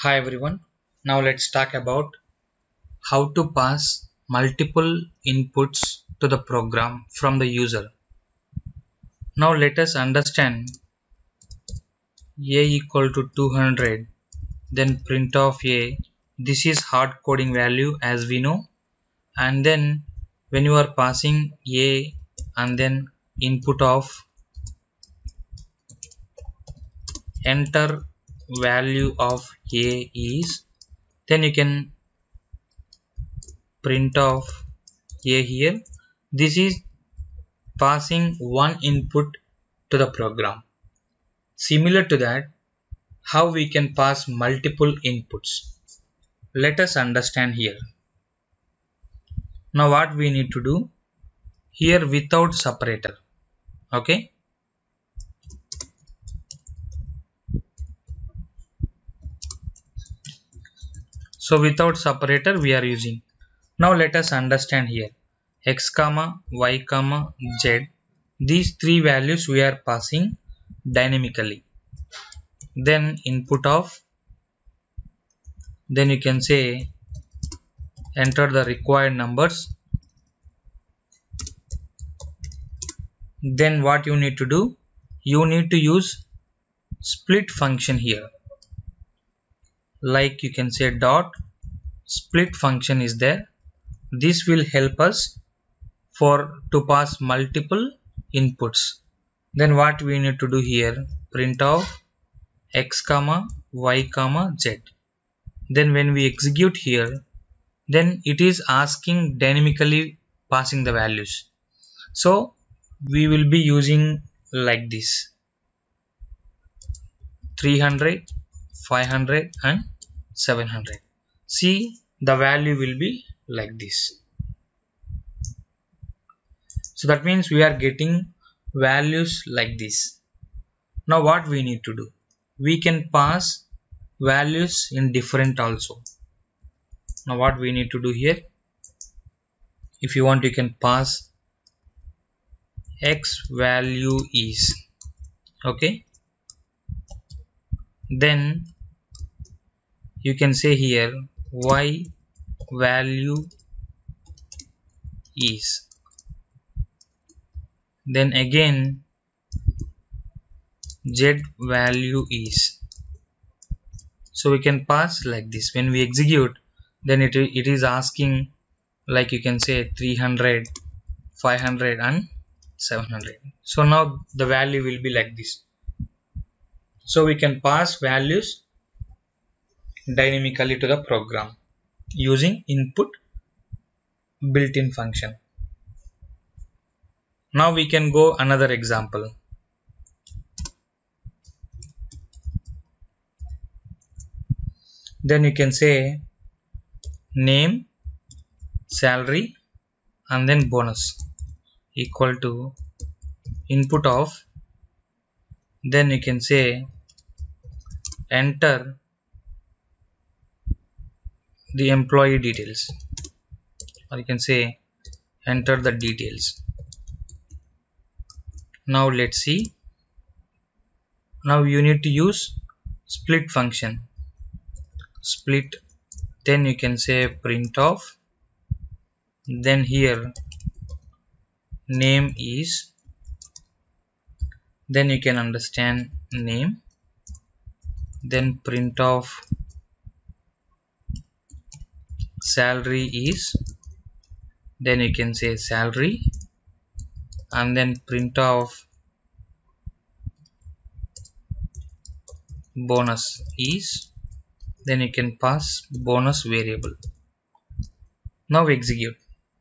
Hi everyone. Now let's talk about how to pass multiple inputs to the program from the user. Now let us understand a equal to 200, then print of a. This is hard coding value as we know, and then when you are passing a and then input of enter value of a is, then you can print of a here. This is passing one input to the program. Similar to that, how we can pass multiple inputs. Let us understand here. Now what we need to do here without separator. Okay. So without separator we are using. Now let us understand here. X comma y comma z. These three values we are passing dynamically. Then input of, then you can say enter the required numbers. Then what you need to do, you need to use split function here, like you can say dot split function is there. This will help us for to pass multiple inputs. Then what we need to do here, print of x comma y comma z. Then when we execute here, then it is asking dynamically passing the values. So we will be using like this 300, 500 and 700. See, the value will be like this. So that means we are getting values like this. Now what we need to do, we can pass values in different also. Now what we need to do here, if you want you can pass x value is, okay. Then you can say here y value is, then again z value is. So we can pass like this. When we execute, then it is asking, like you can say 300, 500 and 700. So now the value will be like this. So we can pass values dynamically to the program using input built-in function. Now we can go another example. Then you can say name, salary and then bonus equal to input of, then you can say enter the employee details, or you can say enter the details. Now let's see. Now you need to use split function, split, then you can say print of, then here name is, then you can understand name, then print of salary is, then you can say salary, and then print of bonus is, then you can pass bonus variable. Now execute.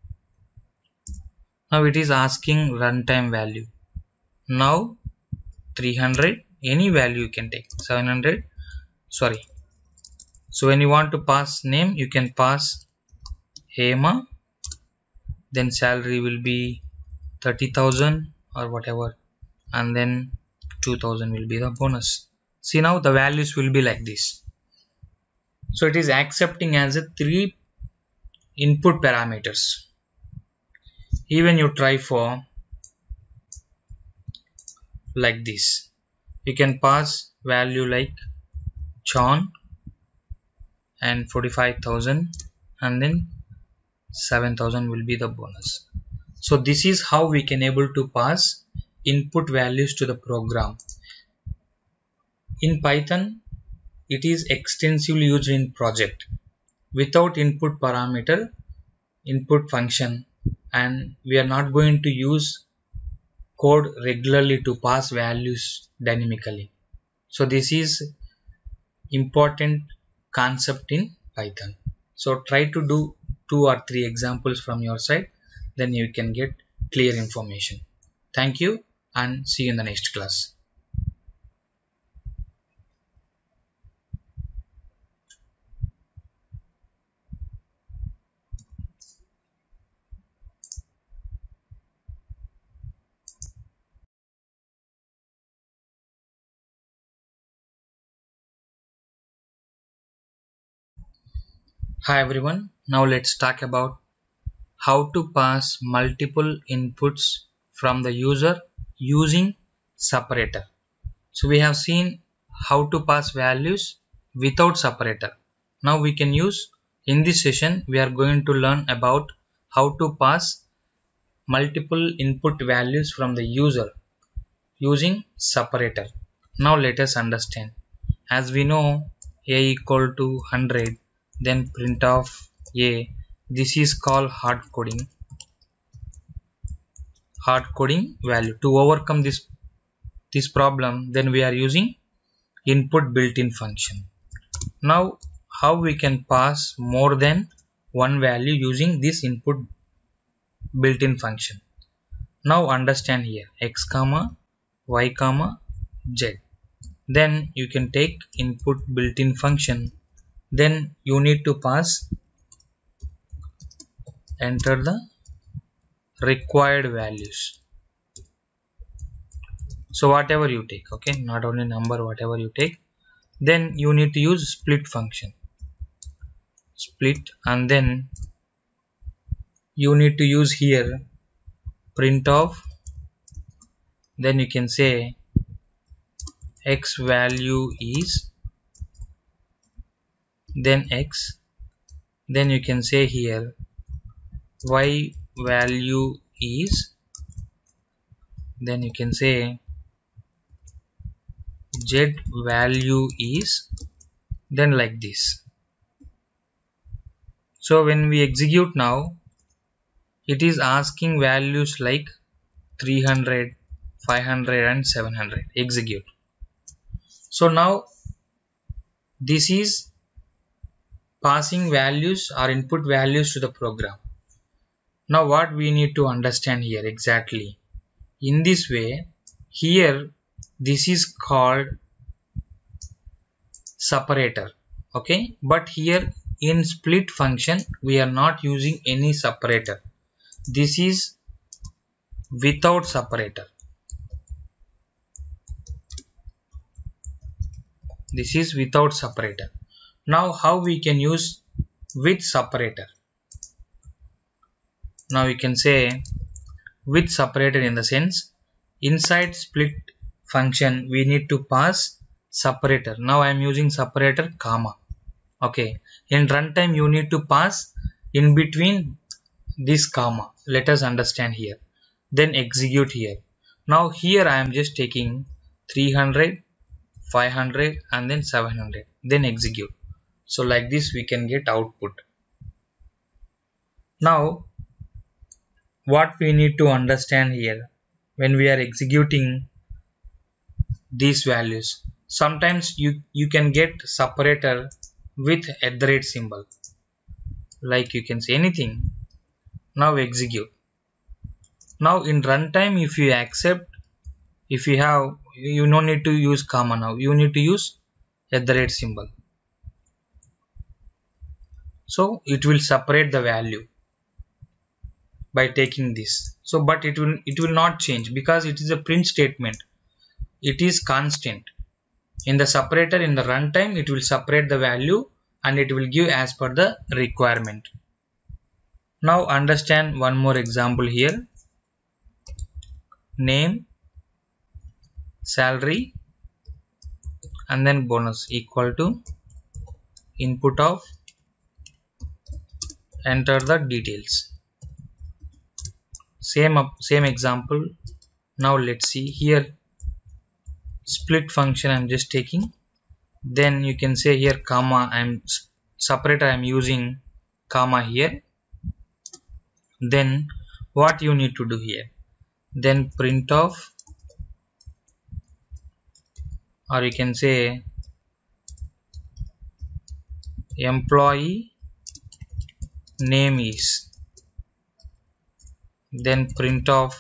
Now it is asking runtime value. Now 300, any value you can take, 700, sorry. So when you want to pass name, you can pass Hema, then salary will be 30,000 or whatever, and then 2,000 will be the bonus. See, now the values will be like this. So it is accepting as a 3 input parameters. Even you try for like this, you can pass value like John, and 45,000, and then 7,000 will be the bonus. So this is how we can able to pass input values to the program. In Python, it is extensively used in project. Without input parameter, input function, and we are not going to use code regularly to pass values dynamically. So this is important concept in Python. So try to do 2 or 3 examples from your side, then you can get clear information. Thank you and see you in the next class. Hi everyone, now let's talk about how to pass multiple inputs from the user using separator. So we have seen how to pass values without separator. Now we can use, in this session we are going to learn about how to pass multiple input values from the user using separator. Now let us understand. As we know, a equal to 100, then print of a. This is called hard coding value. To overcome this problem, then we are using input built-in function. Now how we can pass more than one value using this input built-in function? Now understand here, x comma y comma z. Then you can take input built-in function, then you need to pass, enter the required values. So whatever you take, okay, not only number, whatever you take, then you need to use split function, split, and then you need to use here print of, then you can say x value is, then x, then you can say here y value is, then you can say z value is, then like this. So when we execute now, it is asking values like 300, 500 and 700. Execute. So now this is passing values or input values to the program. Now what we need to understand here exactly, in this way, here this is called separator, okay, but here in split function we are not using any separator. This is without separator. This is without separator. Now how we can use with separator? Now we can say with separator in the sense, inside split function we need to pass separator. Now I am using separator comma, okay. In runtime you need to pass in between this comma. Let us understand here. Then execute here. Now here I am just taking 300, 500 and then 700, then execute. So like this we can get output. Now what we need to understand here, when we are executing these values, sometimes you can get separator with @ symbol, like you can say anything. Now execute. Now in runtime, if you accept, if you have, you no need to use comma. Now you need to use @ symbol, so it will separate the value by taking this. So but it will not change because it is a print statement, it is constant. In the separator, in the runtime, it will separate the value and it will give as per the requirement. Now understand one more example here. Name, salary and then bonus equal to input of enter the details. Same example. Now let's see here, split function I'm just taking. Then you can say here comma, I'm separator, I'm using comma here. Then what you need to do here, then print of, or you can say employee name is, then print of,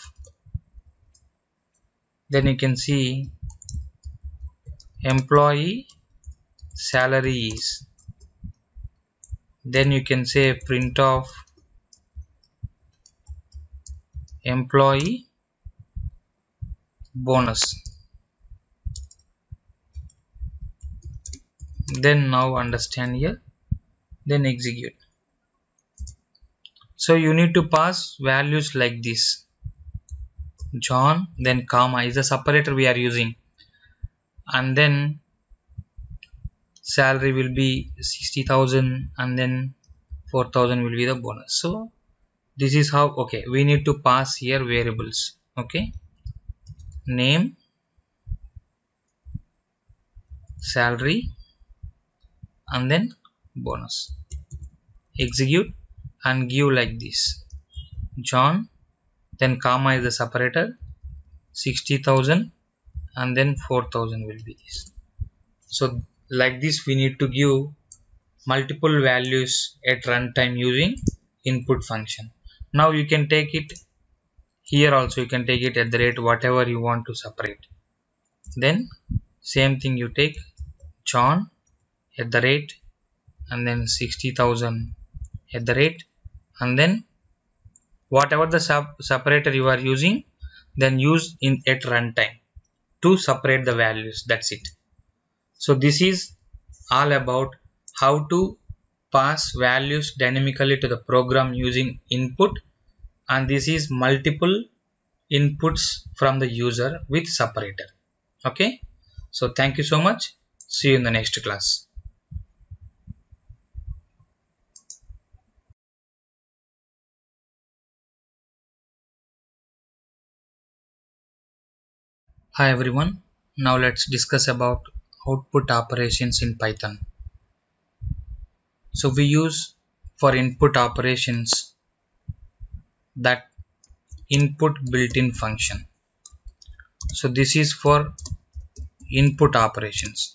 then you can see employee salary is, then you can say print of employee bonus. Then now understand here, then execute. So you need to pass values like this, John, then comma is the separator we are using, and then salary will be 60,000 and then 4,000 will be the bonus. So this is how, okay, we need to pass here variables, okay, name, salary, and then bonus. Execute and give like this, John, then comma is the separator, 60,000 and then 4,000 will be this. So like this we need to give multiple values at runtime using input function. Now you can take it here also, you can take it at the rate whatever you want to separate. Then same thing, you take John at the rate and then 60,000 at the rate, and then whatever the separator you are using, then use in at runtime to separate the values. That's it. So this is all about how to pass values dynamically to the program using input, and this is multiple inputs from the user with separator. Okay, so thank you so much. See you in the next class. Hi everyone, now let's discuss about output operations in Python. So we use for input operations that input built-in function. So this is for input operations,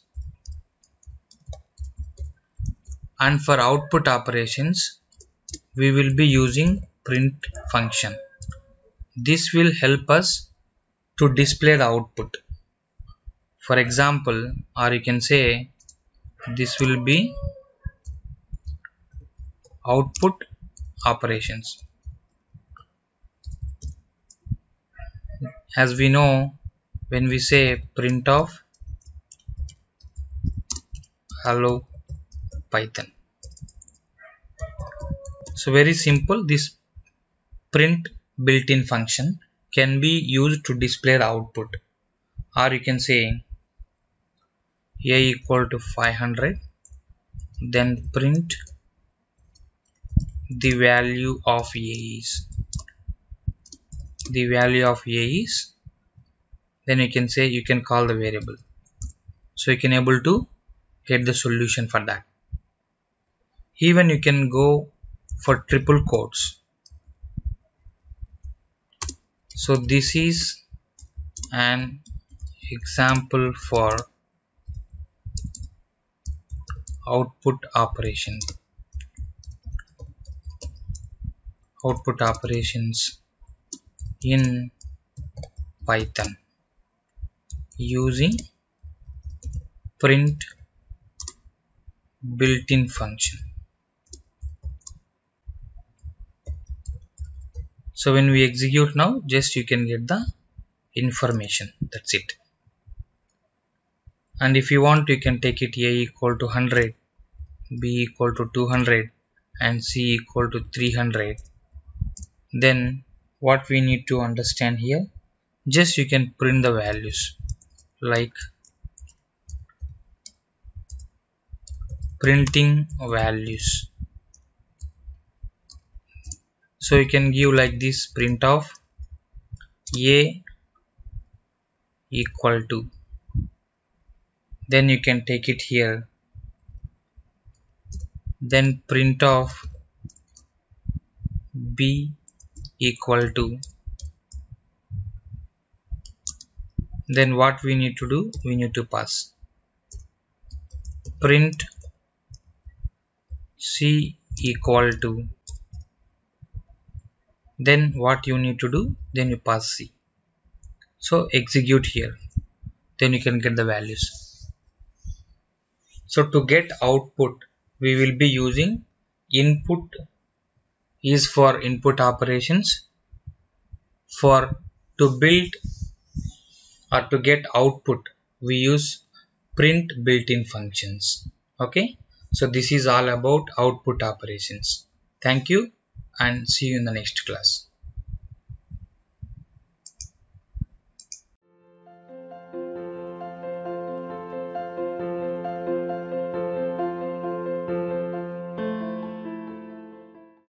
and for output operations we will be using print function. This will help us to display the output. For example, or you can say this will be output operations. As we know, when we say print of hello Python, so very simple, this print built-in function can be used to display the output. Or you can say a equal to 500, then print the value of a is, the value of a is, then you can say, you can call the variable, so you can able to get the solution for that. Even you can go for triple quotes. So this is an example for output operation, output operations in Python using print built-in function. So when we execute now, just you can get the information, that's it. And if you want, you can take it a equal to 100, b equal to 200 and c equal to 300. Then what we need to understand here, just you can print the values like printing values. So you can give like this, print of a equal to, then you can take it here, then print of b equal to, then what we need to do, we need to pass print c equal to, then what you need to do, then you pass c. So execute here, then you can get the values. So to get output, we will be using input is for input operations. For to build or to get output, we use print built-in functions. Okay, so this is all about output operations. Thank you and see you in the next class.